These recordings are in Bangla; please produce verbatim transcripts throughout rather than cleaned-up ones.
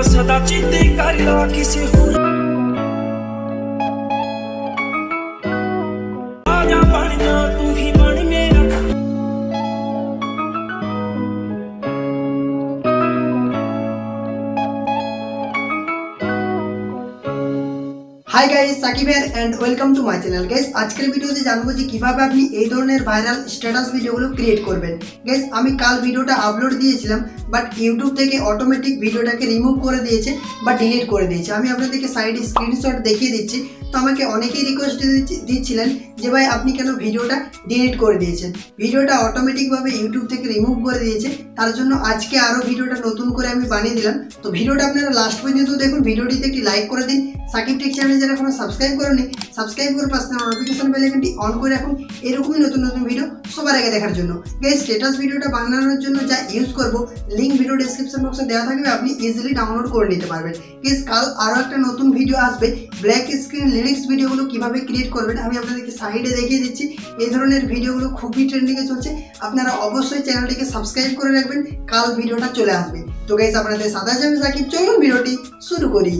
सदा चेते कर ला किसे होर आजा बन जा तू ही बन मेरा। Hi guys, Sakib here and welcome to my channel. Guys আজকের ভিডিওতে জানবো যে কিভাবে আপনি এই ধরনের ভাইরাল স্ট্যাটাস ভিডিওগুলো ক্রিয়েট করবেন। গাইস আমি কাল ভিডিওটা আপলোড দিয়েছিলাম, বাট ইউটিউব থেকে অটোমেটিক ভিডিওটাকে রিমুভ করে দিয়েছে বা ডিলিট করে দিয়েছে। আমি আপনাদেরকে সাইডে স্ক্রিনশট দেখিয়ে দিচ্ছি। তো আমাকে অনেকেই রিকোয়েস্ট দিচ্ছিলেন যে ভাই আপনি কেন ভিডিওটা ডিলিট করে দিয়েছেন, ভিডিওটা অটোমেটিকভাবে ইউটিউব থেকে রিমুভ করে দিয়েছে। তার জন্য আজকে আরও ভিডিওটা নতুন করে আমি বানিয়ে দিলাম। তো ভিডিওটা আপনারা লাস্ট পর্যন্ত দেখুন, ভিডিওটিতে একটি লাইক করে দিন। সাকিব টেক চ্যানেল যারা এখনো সাবস্ক্রাইব করেনি, সাবস্ক্রাইব করে পাশে নোটিফিকেশন বেল আইকনটি অন করে রাখুন এরকমই নতুন নতুন ভিডিও সবার আগে দেখার জন্য। গাইস স্ট্যাটাস ভিডিওটা বানানোর জন্য যা ইউজ করব লিংক ভিডিও ডেসক্রিপশন বক্সে দেওয়া থাকবে, আপনি ইজিলি ডাউনলোড করে নিতে পারবেন। গাইস কাল আরও একটা নতুন ভিডিও আসবে, ব্ল্যাক স্ক্রিন লিরিক্স ভিডিওগুলো কিভাবে ক্রিয়েট করবেন আমি আপনাদেরকে সাইডে দেখিয়ে দিচ্ছি। এই ধরনের ভিডিওগুলো খুবই ট্রেন্ডিংয়ে চলছে, আপনারা অবশ্যই চ্যানেলটিকে সাবস্ক্রাইব করে রাখবেন, কাল ভিডিওটা চলে আসবে। তো গাইস আপনাদের সাথে আছে আমি সাকিব, চলুন ভিডিওটি শুরু করি।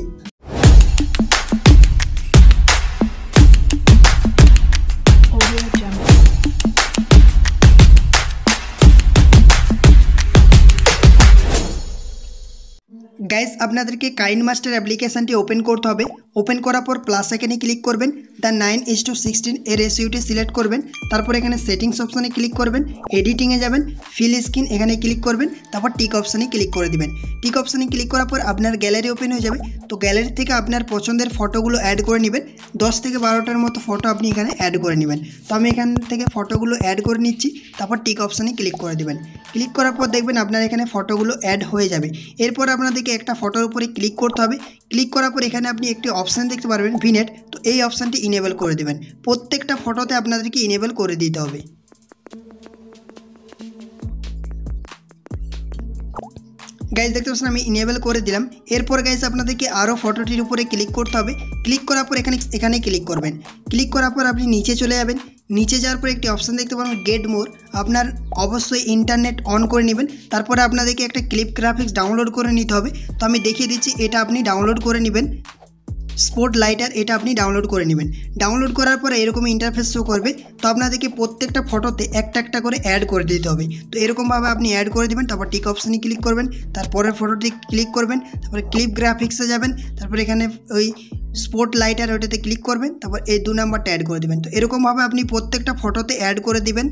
গাইস আপনাদেরকে কাইনমাস্টার অ্যাপ্লিকেশনটি ওপেন করতে হবে। ওপেন করার পর প্লাস আইকনে ক্লিক করবেন, the nine is to sixteen এর রেশিওটি সিলেক্ট করবেন। তারপর এখানে সেটিংস অপশানে ক্লিক করবেন, এডিটিংয়ে যাবেন, ফিল স্ক্রিন এখানে ক্লিক করবেন, তারপর টিক অপশানে ক্লিক করে দিবেন। টিক অপশানে ক্লিক করার পর আপনার গ্যালারি ওপেন হয়ে যাবে। তো গ্যালারি থেকে আপনার পছন্দের ফটোগুলো অ্যাড করে নেবেন, দশ থেকে বারোটার মতো ফটো আপনি এখানে অ্যাড করে নেবেন। তো আমি এখান থেকে ফটোগুলো অ্যাড করে নিচ্ছি, তারপর টিক অপশানে ক্লিক করে দেবেন। ক্লিক করার পর দেখবেন আপনার এখানে ফটোগুলো অ্যাড হয়ে যাবে। এরপর আপনাদেরকে একটা ফটোর উপরে ক্লিক করতে হবে। ক্লিক করার পর এখানে আপনি একটি অপশান দেখতে পারবেন ভিনেট, তো এই অপশানটি ইনেবল করে দেবেন। প্রত্যেকটা ফটোতে আপনাদেরকে ইনেবল করে দিতে হবে। গাইজ দেখতে পাচ্ছেন আমি ইনেবল করে দিলাম। এরপর গাইজ আপনাদেরকে আরও ফটোটির উপরে ক্লিক করতে হবে। ক্লিক করার পর এখানে এখানে ক্লিক করবেন। ক্লিক করার পর আপনি নিচে চলে যাবেন। নিচে যাওয়ার পর একটি অপশান দেখতে পাবেন গেট মোর, আপনার অবশ্যই ইন্টারনেট অন করে নেবেন। তারপরে আপনাদেরকে একটা ক্লিপ গ্রাফিক্স ডাউনলোড করে নিতে হবে। তো আমি দেখিয়ে দিচ্ছি, এটা আপনি ডাউনলোড করে নেবেন। স্পট লাইটার এটা আপনি ডাউনলোড করে নেবেন। ডাউনলোড করার পরে এরকম ইন্টারফেস শো করবে। তো আপনাদেরকে প্রত্যেকটা ফটোতে একটা একটা করে অ্যাড করে দিতে হবে। তো এরকমভাবে আপনি অ্যাড করে দেবেন, তারপর টিক অপশানে ক্লিক করবেন, তারপরের ফটোটি ক্লিক করবেন, তারপরে ক্লিপ গ্রাফিক্সে যাবেন, তারপরে এখানে ওই স্পট লাইটার ওটাতে ক্লিক করবেন, তারপর এই দু নাম্বারটা অ্যাড করে দেবেন। তো এরকমভাবে আপনি প্রত্যেকটা ফটোতে অ্যাড করে দিবেন।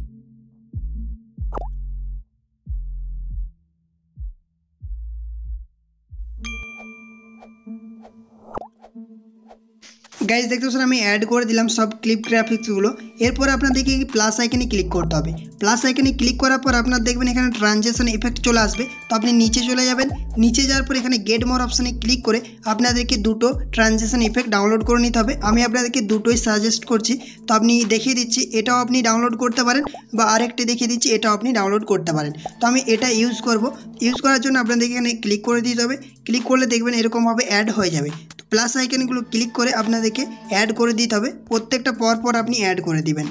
গাইজ দেখতে পাচ্ছেন আমি অ্যাড করে দিলাম সব ক্লিপ গ্রাফিক্সগুলো। এরপর আপনাদেরকে প্লাস আইকনে ক্লিক করতে হবে। প্লাস আইকনে ক্লিক করার পর আপনার দেখবেন এখানে ট্রানজেকশন ইফেক্ট চলে আসবে। তো আপনি নিচে চলে যাবেন। নিচে যাওয়ার পর এখানে গেট মোর অপশানে ক্লিক করে আপনাদেরকে দুটো ট্রানজেকশন ইফেক্ট ডাউনলোড করে নিতে হবে। আমি আপনাদেরকে দুটোই সাজেস্ট করছি। তো আপনি দেখিয়ে দিচ্ছি, এটাও আপনি ডাউনলোড করতে পারেন, বা আরেকটি দেখিয়ে দিচ্ছি, এটাও আপনি ডাউনলোড করতে পারেন। তো আমি এটা ইউজ করব। ইউজ করার জন্য আপনাদেরকে এখানে ক্লিক করে দিতে হবে। ক্লিক করলে দেখবেন এরকমভাবে অ্যাড হয়ে যাবে। তো প্লাস আইকনগুলো ক্লিক করে আপনাদেরকে অ্যাড করে দিতে হবে। প্রত্যেকটা পর পর আপনি অ্যাড করে দিবেন।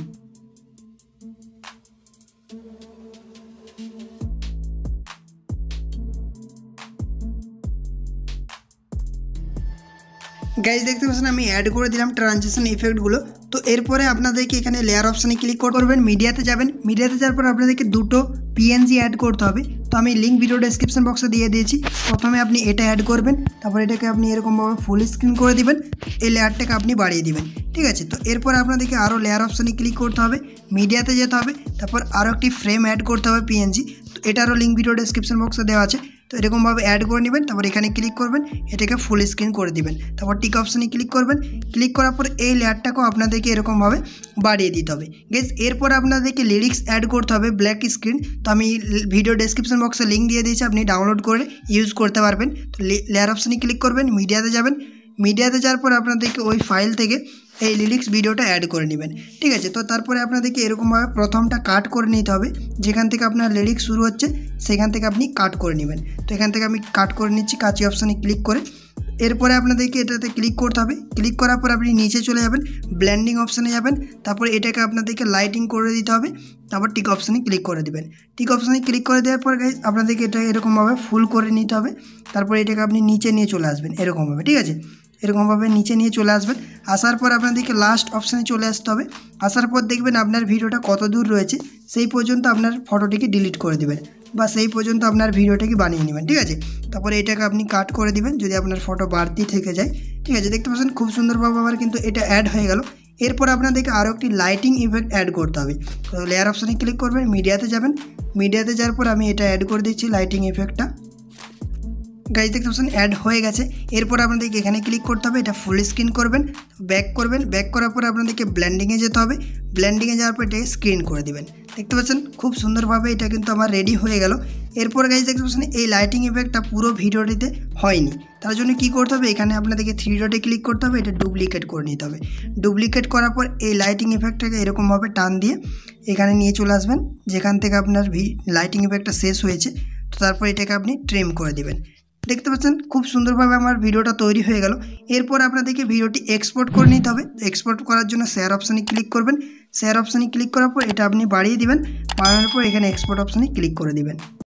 গাইজ দেখতে পাচ্ছেন আমি অ্যাড করে দিলাম ট্রানজেকশন ইফেক্টগুলো। তো এরপরে আপনাদেরকে এখানে লেয়ার অপশানে ক্লিক করবেন, মিডিয়াতে যাবেন। মিডিয়াতে যাওয়ার পর আপনাদেরকে দুটো পিএনজি অ্যাড করতে হবে। তো আমি লিঙ্ক ভিডিও ডেসক্রিপশন বক্সে দিয়ে দিয়েছি। প্রথমে আপনি এটা অ্যাড করবেন, তারপর এটাকে আপনি এরকমভাবে ফুল স্ক্রিন করে দিবেন, এই লেয়ারটাকে আপনি বাড়িয়ে দিবেন। ঠিক আছে, তো এরপর আপনাদেরকে আরও লেয়ার অপশানে ক্লিক করতে হবে, মিডিয়াতে যেতে হবে, তারপর আরও একটি ফ্রেম অ্যাড করতে হবে পিএনজি। তো এটারও লিঙ্ক ভিডিও ডেসক্রিপশন বক্সে দেওয়া আছে। তো এরকমভাবে অ্যাড করে নেবেন, তারপর এখানে ক্লিক করবেন, এটাকে ফুল স্ক্রিন করে দিবেন, তারপর টিক অপশানে ক্লিক করবেন। ক্লিক করার পর এই লেয়ারটাকেও আপনাদেরকে এরকমভাবে বাড়িয়ে দিতে হবে। গেস এরপর আপনাদেরকে লিরিক্স অ্যাড করতে হবে ব্ল্যাক স্ক্রিন। তো আমি ভিডিও ডেসক্রিপশন বক্সে লিঙ্ক দিয়ে দিয়েছি, আপনি ডাউনলোড করে ইউজ করতে পারবেন। তো লেয়ার অপশানে ক্লিক করবেন, মিডিয়াতে যাবেন। মিডিয়াতে যাওয়ার পর আপনাদেরকে ওই ফাইল থেকে এই লিরিক্স ভিডিওটা অ্যাড করে নেবেন। ঠিক আছে, তো তারপরে আপনাদেরকে এরকমভাবে প্রথমটা কাট করে নিতে হবে। যেখান থেকে আপনার লিরিক্স শুরু হচ্ছে সেখান থেকে আপনি কাট করে নেবেন। তো এখান থেকে আমি কাট করে নিচ্ছি, কাঁচি অপশানে ক্লিক করে। এরপরে আপনাদেরকে এটাতে ক্লিক করতে হবে। ক্লিক করার পর আপনি নিচে চলে যাবেন, ব্লেন্ডিং অপশানে যাবেন, তারপর এটাকে আপনাদেরকে লাইটিং করে দিতে হবে, তারপর টিক অপশানে ক্লিক করে দেবেন। টিক অপশানে ক্লিক করে দেওয়ার পর গাইস আপনাদেরকে এটা এরকমভাবে ফুল করে নিতে হবে। তারপর এটাকে আপনি নিচে নিয়ে চলে আসবেন এরকমভাবে, ঠিক আছে, এরকমভাবে নিচে নিয়ে চলে আসবেন। আসার পর আপনাদেরকে লাস্ট অপশানে চলে আসতে হবে। আসার পর দেখবেন আপনার ভিডিওটা কত দূর রয়েছে, সেই পর্যন্ত আপনার ফটোটিকে ডিলিট করে দেবেন বা সেই পর্যন্ত আপনার ভিডিওটাকে বানিয়ে নেবেন, ঠিক আছে। তারপরে এটাকে আপনি কাট করে দিবেন যদি আপনার ফটো বাড়তি থেকে যায়, ঠিক আছে। দেখতে পাচ্ছেন খুব সুন্দরভাবে আমার কিন্তু এটা অ্যাড হয়ে গেল। এরপর আপনাদেরকে আরও একটি লাইটিং ইফেক্ট অ্যাড করতে হবে। তো লেয়ার অপশানে ক্লিক করবেন, মিডিয়াতে যাবেন, মিডিয়াতে যাওয়ার পর আমি এটা অ্যাড করে দিচ্ছি লাইটিং ইফেক্টটা। গাইজ দেখতে পাচ্ছেন অ্যাড হয়ে গেছে। এরপর আপনাদেরকে এখানে ক্লিক করতে হবে, এটা ফুল স্ক্রিন করবেন, ব্যাক করবেন, ব্যাক করার পর আপনাদেরকে ব্লেন্ডিংয়ে যেতে হবে, ব্লেন্ডিংয়ে যাওয়ার পর এটাকে স্ক্রিন করে দেবেন। দেখতে পাচ্ছেন খুব সুন্দরভাবে এটা কিন্তু আমার রেডি হয়ে গেল। এরপর গাইজ দেখতে পাচ্ছেন এই লাইটিং ইফেক্টটা পুরো ভিডিওটিতে হয়নি, তার জন্য কি করতে হবে, এখানে আপনাদেরকে থ্রি ডটে ক্লিক করতে হবে, এটা ডুপ্লিকেট করে নিতে হবে। ডুপ্লিকেট করার পর এই লাইটিং ইফেক্টটাকে এরকমভাবে টান দিয়ে এখানে নিয়ে চলে আসবেন যেখান থেকে আপনার ভি লাইটিং ইফেক্টটা শেষ হয়েছে। তো তারপর এটাকে আপনি ট্রিম করে দেবেন। দেখতে পাচ্ছেন খুব সুন্দরভাবে আমার ভিডিওটা তৈরি হয়ে গেল। এরপর আপনাদেরকে ভিডিওটি এক্সপোর্ট করে নিতে হবে। এক্সপোর্ট করার জন্য শেয়ার অপশানে ক্লিক করবেন, শেয়ার অপশানে ক্লিক করার পর এটা আপনি বাড়িয়ে দিবেন, বাড়ানোর পর এখানে এক্সপোর্ট অপশানে ক্লিক করে দিবেন।